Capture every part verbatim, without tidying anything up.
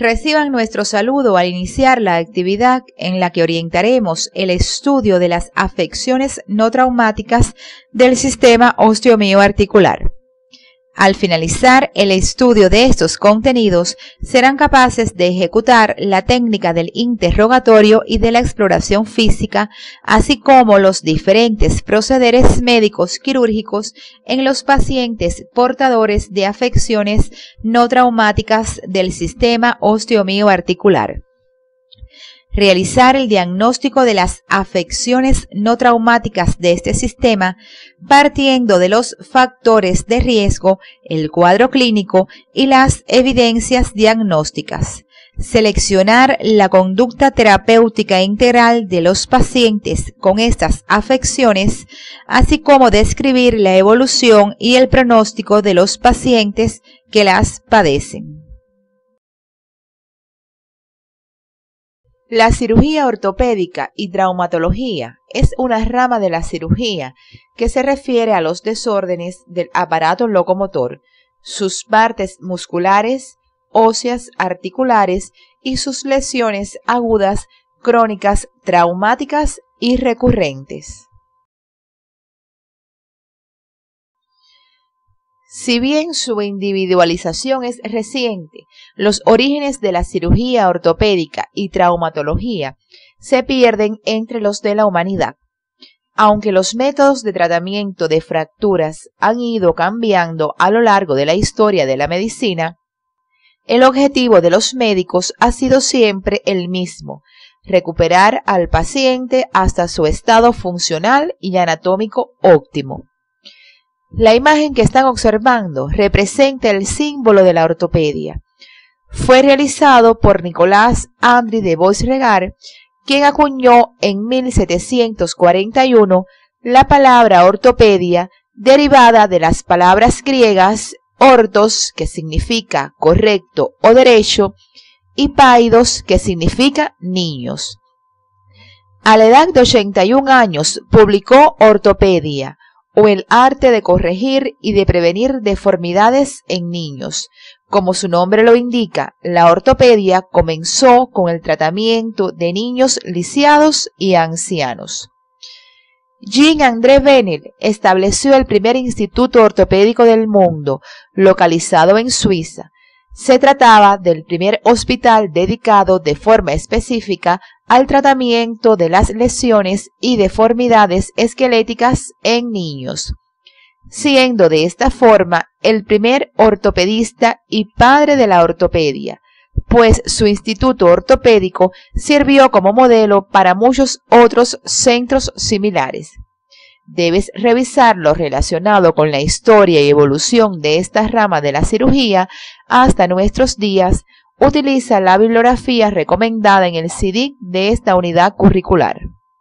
Reciban nuestro saludo al iniciar la actividad en la que orientaremos el estudio de las afecciones no traumáticas del sistema osteomioarticular. Al finalizar el estudio de estos contenidos, serán capaces de ejecutar la técnica del interrogatorio y de la exploración física, así como los diferentes procederes médicos quirúrgicos en los pacientes portadores de afecciones no traumáticas del sistema osteomioarticular. Realizar el diagnóstico de las afecciones no traumáticas de este sistema partiendo de los factores de riesgo, el cuadro clínico y las evidencias diagnósticas. Seleccionar la conducta terapéutica integral de los pacientes con estas afecciones, así como describir la evolución y el pronóstico de los pacientes que las padecen. La cirugía ortopédica y traumatología es una rama de la cirugía que se refiere a los desórdenes del aparato locomotor, sus partes musculares, óseas, articulares y sus lesiones agudas, crónicas, traumáticas y recurrentes. Si bien su individualización es reciente, los orígenes de la cirugía ortopédica y traumatología se pierden entre los de la humanidad. Aunque los métodos de tratamiento de fracturas han ido cambiando a lo largo de la historia de la medicina, el objetivo de los médicos ha sido siempre el mismo: recuperar al paciente hasta su estado funcional y anatómico óptimo. La imagen que están observando representa el símbolo de la ortopedia. Fue realizado por Nicolás Andri de Bois-Regar, quien acuñó en mil setecientos cuarenta y uno la palabra ortopedia, derivada de las palabras griegas ortos, que significa correcto o derecho, y paidos, que significa niños. A la edad de ochenta y un años publicó Ortopedia, o el arte de corregir y de prevenir deformidades en niños. Como su nombre lo indica, la ortopedia comenzó con el tratamiento de niños lisiados y ancianos. Jean-André Venel estableció el primer instituto ortopédico del mundo, localizado en Suiza. Se trataba del primer hospital dedicado de forma específica al tratamiento de las lesiones y deformidades esqueléticas en niños, siendo de esta forma el primer ortopedista y padre de la ortopedia, pues su instituto ortopédico sirvió como modelo para muchos otros centros similares. Debes revisar lo relacionado con la historia y evolución de esta rama de la cirugía hasta nuestros días. Utiliza la bibliografía recomendada en el C D de esta unidad curricular.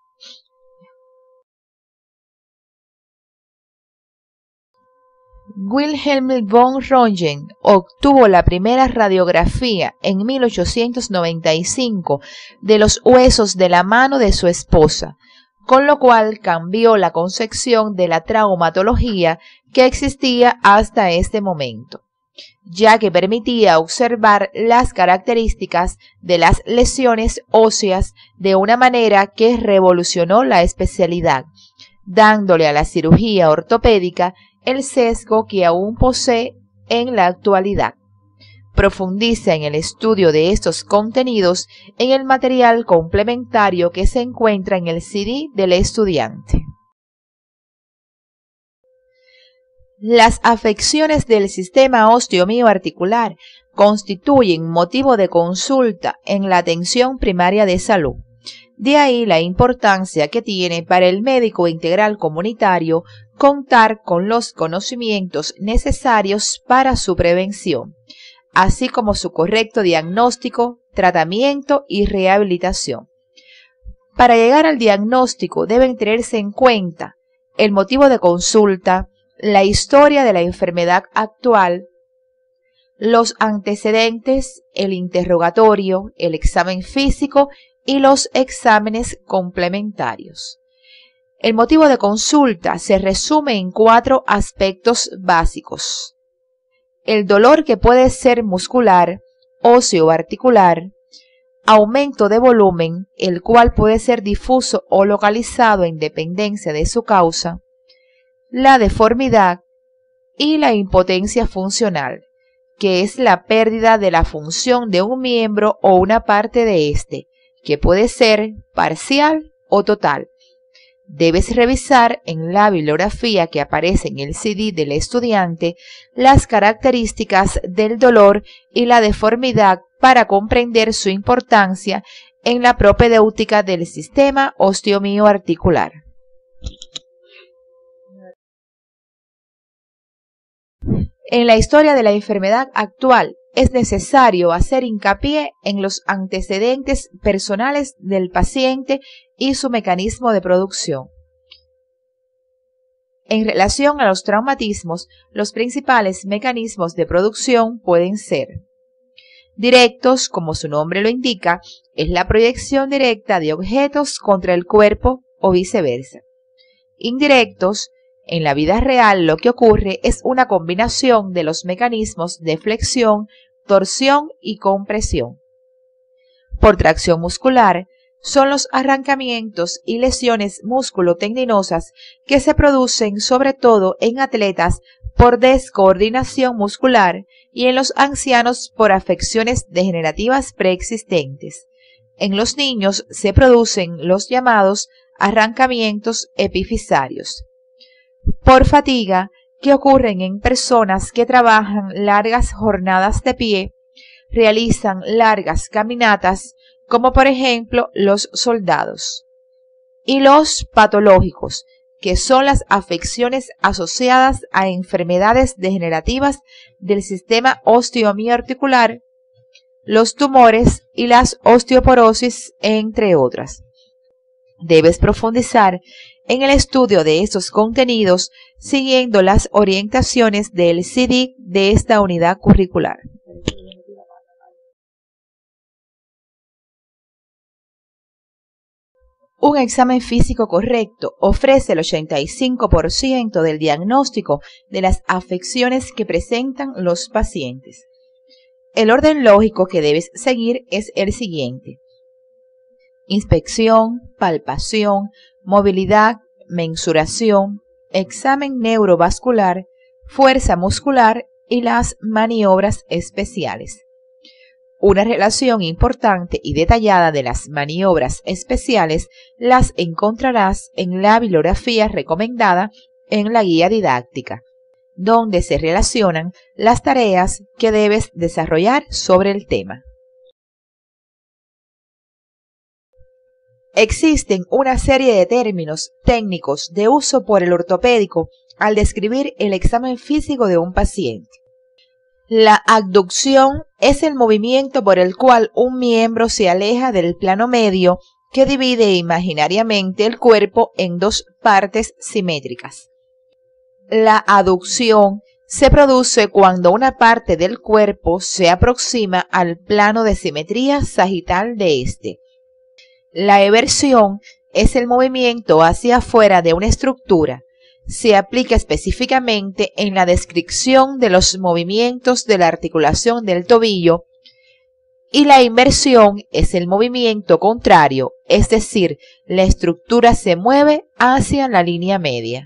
Wilhelm von Röntgen obtuvo la primera radiografía en mil ochocientos noventa y cinco de los huesos de la mano de su esposa, con lo cual cambió la concepción de la traumatología que existía hasta este momento, ya que permitía observar las características de las lesiones óseas de una manera que revolucionó la especialidad, dándole a la cirugía ortopédica el sesgo que aún posee en la actualidad. Profundiza en el estudio de estos contenidos en el material complementario que se encuentra en el C D del estudiante. Las afecciones del sistema osteomioarticular constituyen motivo de consulta en la atención primaria de salud. De ahí la importancia que tiene para el médico integral comunitario contar con los conocimientos necesarios para su prevención, así como su correcto diagnóstico, tratamiento y rehabilitación. Para llegar al diagnóstico deben tenerse en cuenta el motivo de consulta, la historia de la enfermedad actual, los antecedentes, el interrogatorio, el examen físico y los exámenes complementarios. El motivo de consulta se resume en cuatro aspectos básicos: el dolor, que puede ser muscular óseo articular, aumento de volumen, el cual puede ser difuso o localizado en dependencia de su causa, la deformidad y la impotencia funcional, que es la pérdida de la función de un miembro o una parte de éste, que puede ser parcial o total. Debes revisar en la bibliografía que aparece en el C D del estudiante las características del dolor y la deformidad para comprender su importancia en la propedéutica del sistema osteomioarticular. En la historia de la enfermedad actual es necesario hacer hincapié en los antecedentes personales del paciente y su mecanismo de producción. En relación a los traumatismos, los principales mecanismos de producción pueden ser directos, como su nombre lo indica, es la proyección directa de objetos contra el cuerpo o viceversa. Indirectos, en la vida real lo que ocurre es una combinación de los mecanismos de flexión, torsión y compresión. Por tracción muscular, son los arrancamientos y lesiones músculo-tendinosas que se producen sobre todo en atletas por descoordinación muscular y en los ancianos por afecciones degenerativas preexistentes. En los niños se producen los llamados arrancamientos epifisarios. Por fatiga, que ocurren en personas que trabajan largas jornadas de pie, realizan largas caminatas, como por ejemplo los soldados. Y los patológicos, que son las afecciones asociadas a enfermedades degenerativas del sistema osteomioarticular, los tumores y las osteoporosis, entre otras. Debes profundizar en el estudio de estos contenidos siguiendo las orientaciones del C D de esta unidad curricular. Un examen físico correcto ofrece el ochenta y cinco por ciento del diagnóstico de las afecciones que presentan los pacientes. El orden lógico que debes seguir es el siguiente: inspección, palpación, movilidad, mensuración, examen neurovascular, fuerza muscular y las maniobras especiales. Una relación importante y detallada de las maniobras especiales las encontrarás en la bibliografía recomendada en la guía didáctica, donde se relacionan las tareas que debes desarrollar sobre el tema. Existen una serie de términos técnicos de uso por el ortopédico al describir el examen físico de un paciente. La abducción es el movimiento por el cual un miembro se aleja del plano medio que divide imaginariamente el cuerpo en dos partes simétricas. La aducción se produce cuando una parte del cuerpo se aproxima al plano de simetría sagital de éste. La eversión es el movimiento hacia afuera de una estructura. Se aplica específicamente en la descripción de los movimientos de la articulación del tobillo, y la inversión es el movimiento contrario, es decir, la estructura se mueve hacia la línea media.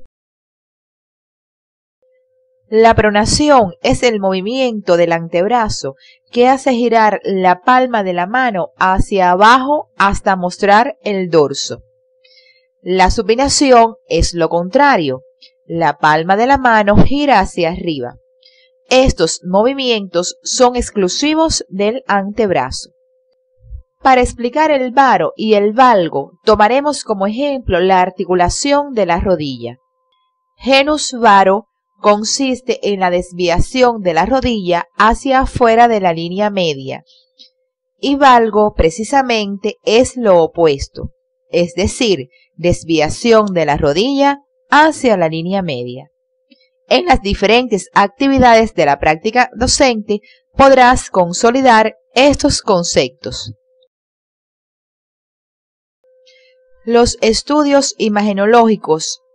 La pronación es el movimiento del antebrazo que hace girar la palma de la mano hacia abajo hasta mostrar el dorso. La supinación es lo contrario. La palma de la mano gira hacia arriba. Estos movimientos son exclusivos del antebrazo. Para explicar el varo y el valgo, tomaremos como ejemplo la articulación de la rodilla. Genus varo consiste en la desviación de la rodilla hacia afuera de la línea media, y valgo precisamente es lo opuesto, es decir, desviación de la rodilla hacia la línea media. En las diferentes actividades de la práctica docente podrás consolidar estos conceptos. Los estudios imagenológicos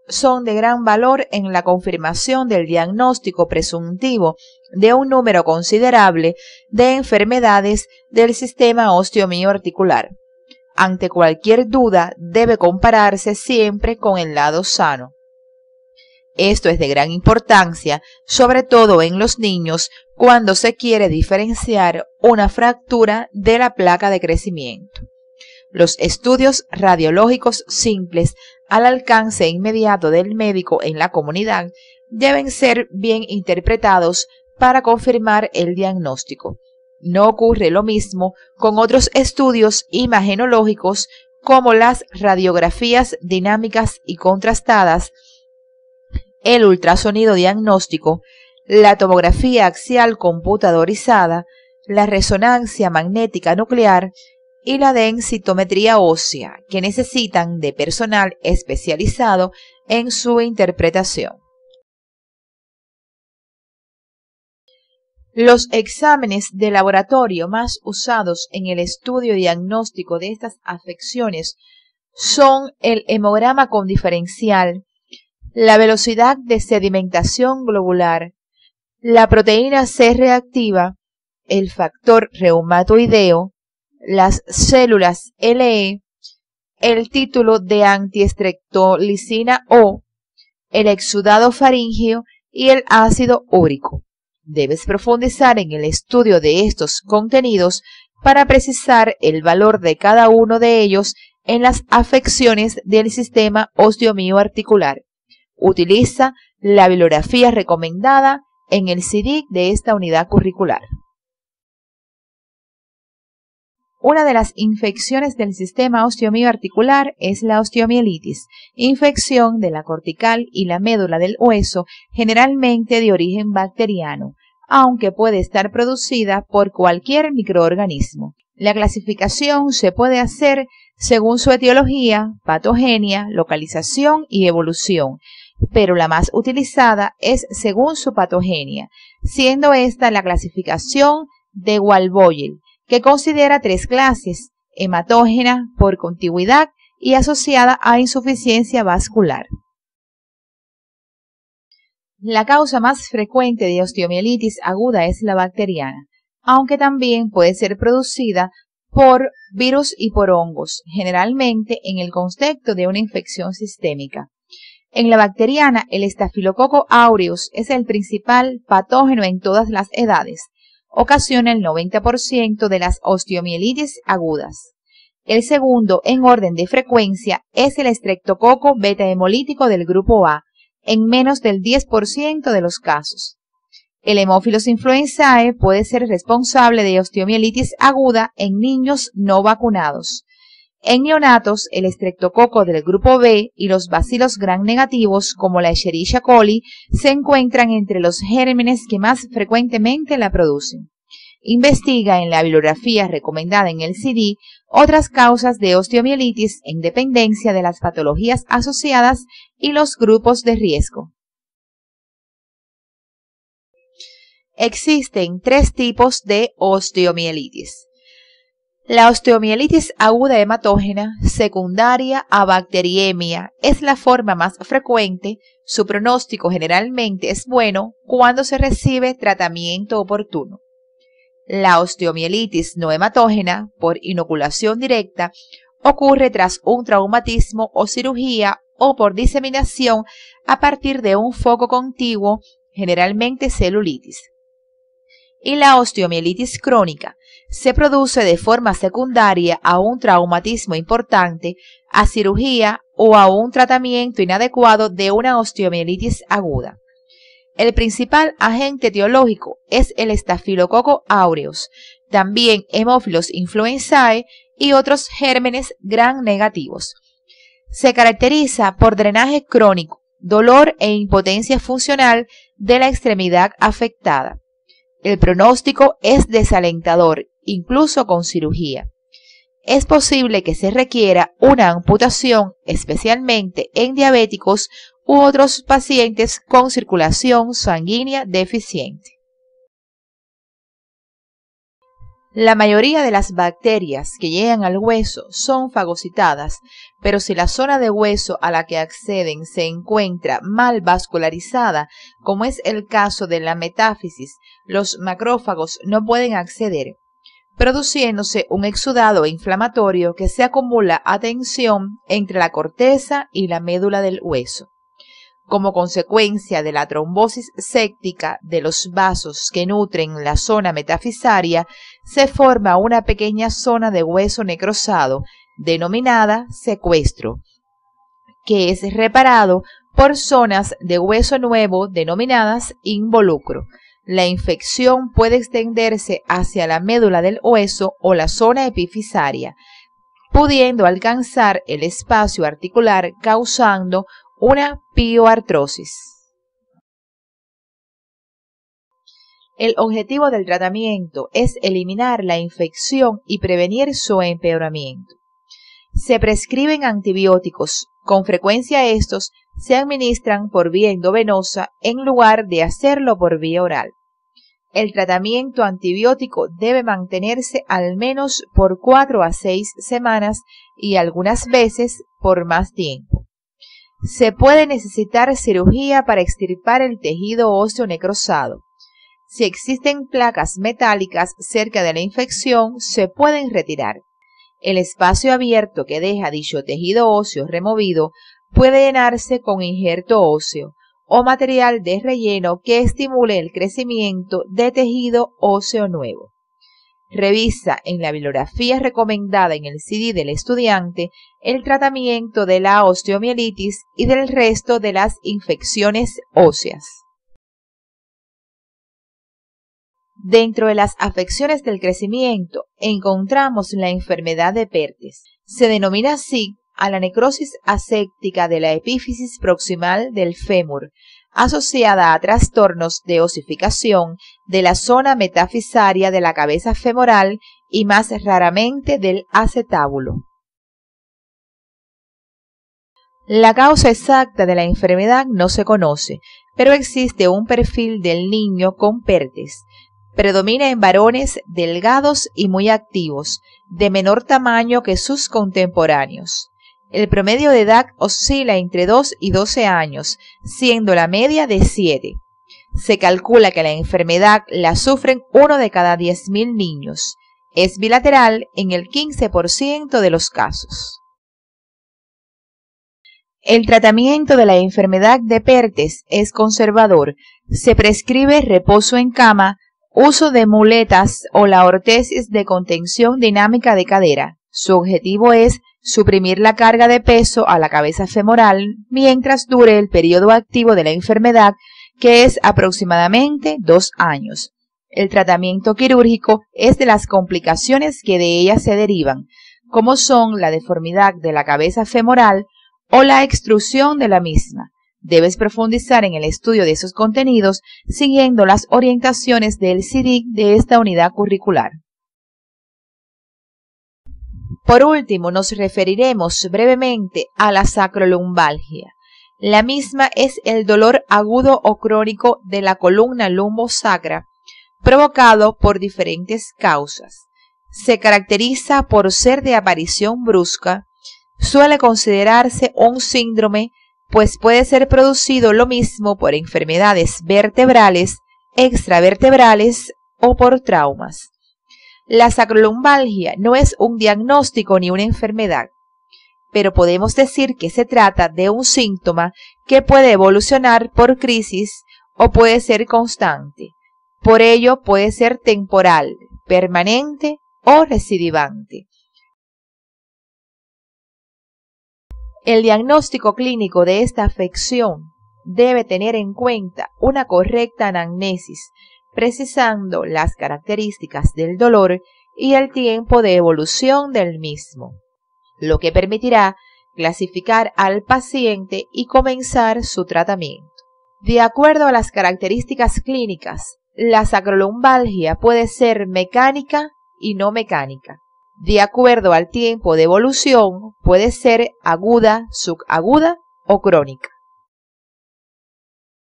son de gran valor en la confirmación del diagnóstico presuntivo de un número considerable de enfermedades del sistema osteomioarticular. Ante cualquier duda, debe compararse siempre con el lado sano. Esto es de gran importancia, sobre todo en los niños, cuando se quiere diferenciar una fractura de la placa de crecimiento. Los estudios radiológicos simples al alcance inmediato del médico en la comunidad deben ser bien interpretados para confirmar el diagnóstico. No ocurre lo mismo con otros estudios imagenológicos como las radiografías dinámicas y contrastadas, el ultrasonido diagnóstico, la tomografía axial computadorizada, la resonancia magnética nuclear y la densitometría ósea, que necesitan de personal especializado en su interpretación. Los exámenes de laboratorio más usados en el estudio diagnóstico de estas afecciones son el hemograma con diferencial, la velocidad de sedimentación globular, la proteína C reactiva, el factor reumatoideo, las células L E, el título de antiestreptolicina O, el exudado faríngeo y el ácido úrico. Debes profundizar en el estudio de estos contenidos para precisar el valor de cada uno de ellos en las afecciones del sistema osteomioarticular. Utiliza la bibliografía recomendada en el C D de esta unidad curricular. Una de las infecciones del sistema osteomioarticular es la osteomielitis, infección de la cortical y la médula del hueso, generalmente de origen bacteriano, aunque puede estar producida por cualquier microorganismo. La clasificación se puede hacer según su etiología, patogenia, localización y evolución, pero la más utilizada es según su patogenia, siendo esta la clasificación de Walboil, que considera tres clases: hematógena, por contigüidad y asociada a insuficiencia vascular. La causa más frecuente de osteomielitis aguda es la bacteriana, aunque también puede ser producida por virus y por hongos, generalmente en el contexto de una infección sistémica. En la bacteriana, el Staphylococcus aureus es el principal patógeno en todas las edades. Ocasiona el noventa por ciento de las osteomielitis agudas. El segundo en orden de frecuencia es el Streptococcus beta hemolítico del grupo A, en menos del diez por ciento de los casos. El Haemophilus influenzae puede ser responsable de osteomielitis aguda en niños no vacunados. En neonatos, el Streptococcus del grupo B y los bacilos gram negativos, como la Escherichia coli, se encuentran entre los gérmenes que más frecuentemente la producen. Investiga en la bibliografía recomendada en el C D otras causas de osteomielitis en dependencia de las patologías asociadas y los grupos de riesgo. Existen tres tipos de osteomielitis. La osteomielitis aguda hematógena, secundaria a bacteriemia, es la forma más frecuente. Su pronóstico generalmente es bueno cuando se recibe tratamiento oportuno. La osteomielitis no hematógena, por inoculación directa, ocurre tras un traumatismo o cirugía o por diseminación a partir de un foco contiguo, generalmente celulitis. Y la osteomielitis crónica se produce de forma secundaria a un traumatismo importante, a cirugía o a un tratamiento inadecuado de una osteomielitis aguda. El principal agente etiológico es el Staphylococcus aureus, también Haemophilus influenzae y otros gérmenes gram negativos. Se caracteriza por drenaje crónico, dolor e impotencia funcional de la extremidad afectada. El pronóstico es desalentador, incluso con cirugía. Es posible que se requiera una amputación, especialmente en diabéticos u otros pacientes con circulación sanguínea deficiente. La mayoría de las bacterias que llegan al hueso son fagocitadas, pero si la zona de hueso a la que acceden se encuentra mal vascularizada, como es el caso de la metáfisis, los macrófagos no pueden acceder, produciéndose un exudado inflamatorio que se acumula a tensión entre la corteza y la médula del hueso. Como consecuencia de la trombosis séptica de los vasos que nutren la zona metafisaria, se forma una pequeña zona de hueso necrosado, denominada secuestro, que es reparado por zonas de hueso nuevo denominadas involucro. La infección puede extenderse hacia la médula del hueso o la zona epifisaria, pudiendo alcanzar el espacio articular causando una pioartrosis. El objetivo del tratamiento es eliminar la infección y prevenir su empeoramiento. Se prescriben antibióticos. Con frecuencia estos se administran por vía endovenosa en lugar de hacerlo por vía oral. El tratamiento antibiótico debe mantenerse al menos por cuatro a seis semanas y algunas veces por más tiempo. Se puede necesitar cirugía para extirpar el tejido óseo necrosado. Si existen placas metálicas cerca de la infección, se pueden retirar. El espacio abierto que deja dicho tejido óseo removido puede llenarse con injerto óseo o material de relleno que estimule el crecimiento de tejido óseo nuevo. Revisa en la bibliografía recomendada en el C D del estudiante el tratamiento de la osteomielitis y del resto de las infecciones óseas. Dentro de las afecciones del crecimiento encontramos la enfermedad de Perthes. Se denomina así a la necrosis aséptica de la epífisis proximal del fémur, asociada a trastornos de osificación de la zona metafisaria de la cabeza femoral y más raramente del acetábulo. La causa exacta de la enfermedad no se conoce, pero existe un perfil del niño con Perthes. Predomina en varones delgados y muy activos, de menor tamaño que sus contemporáneos. El promedio de edad oscila entre dos y doce años, siendo la media de siete. Se calcula que la enfermedad la sufren uno de cada diez mil niños. Es bilateral en el quince por ciento de los casos. El tratamiento de la enfermedad de Perthes es conservador. Se prescribe reposo en cama, uso de muletas o la ortesis de contención dinámica de cadera. Su objetivo es suprimir la carga de peso a la cabeza femoral mientras dure el periodo activo de la enfermedad, que es aproximadamente dos años. El tratamiento quirúrgico es de las complicaciones que de ella se derivan, como son la deformidad de la cabeza femoral o la extrusión de la misma. Debes profundizar en el estudio de esos contenidos siguiendo las orientaciones del C D de esta unidad curricular. Por último, nos referiremos brevemente a la sacrolumbalgia. La misma es el dolor agudo o crónico de la columna lumbosacra provocado por diferentes causas. Se caracteriza por ser de aparición brusca, suele considerarse un síndrome, pues puede ser producido lo mismo por enfermedades vertebrales, extravertebrales o por traumas. La sacrolumbalgia no es un diagnóstico ni una enfermedad, pero podemos decir que se trata de un síntoma que puede evolucionar por crisis o puede ser constante. Por ello puede ser temporal, permanente o recidivante. El diagnóstico clínico de esta afección debe tener en cuenta una correcta anamnesis, precisando las características del dolor y el tiempo de evolución del mismo, lo que permitirá clasificar al paciente y comenzar su tratamiento. De acuerdo a las características clínicas, la sacrolumbalgia puede ser mecánica y no mecánica. De acuerdo al tiempo de evolución, puede ser aguda, subaguda o crónica.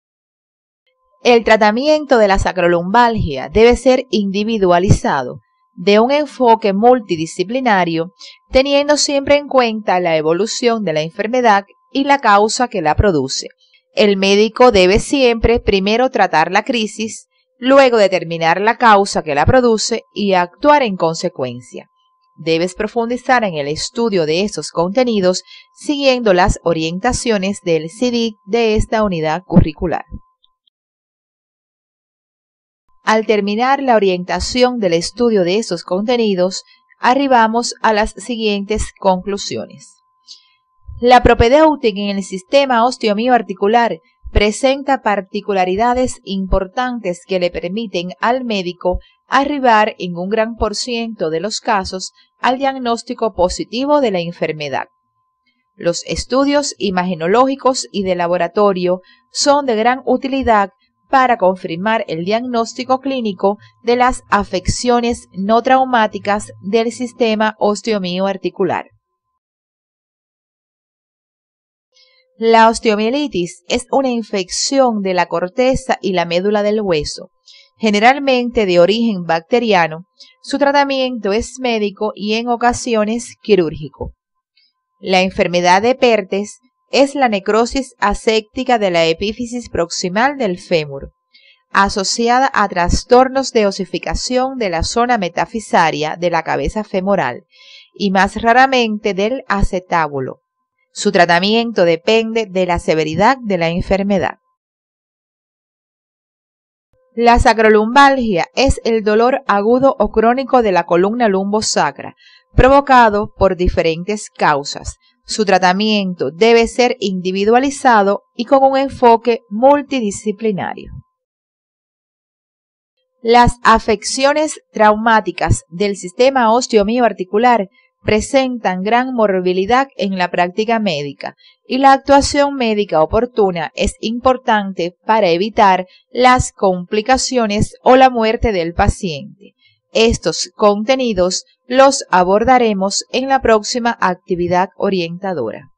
El tratamiento de la sacrolumbalgia debe ser individualizado. de un enfoque multidisciplinario, teniendo siempre en cuenta la evolución de la enfermedad y la causa que la produce. El médico debe siempre primero tratar la crisis, luego determinar la causa que la produce y actuar en consecuencia. Debes profundizar en el estudio de esos contenidos siguiendo las orientaciones del C D I C de esta unidad curricular. Al terminar la orientación del estudio de esos contenidos, arribamos a las siguientes conclusiones. La propedéutica en el sistema osteomioarticular presenta particularidades importantes que le permiten al médico arribar en un gran por ciento de los casos al diagnóstico positivo de la enfermedad. Los estudios imagenológicos y de laboratorio son de gran utilidad para confirmar el diagnóstico clínico de las afecciones no traumáticas del sistema osteomioarticular. La osteomielitis es una infección de la corteza y la médula del hueso, generalmente de origen bacteriano. Su tratamiento es médico y en ocasiones quirúrgico. La enfermedad de Pertes es la necrosis aséptica de la epífisis proximal del fémur, asociada a trastornos de osificación de la zona metafisaria de la cabeza femoral y más raramente del acetábulo. Su tratamiento depende de la severidad de la enfermedad. La sacrolumbalgia es el dolor agudo o crónico de la columna lumbosacra, provocado por diferentes causas. Su tratamiento debe ser individualizado y con un enfoque multidisciplinario. Las afecciones traumáticas del sistema osteomioarticular presentan gran morbilidad en la práctica médica y la actuación médica oportuna es importante para evitar las complicaciones o la muerte del paciente. Estos contenidos los abordaremos en la próxima actividad orientadora.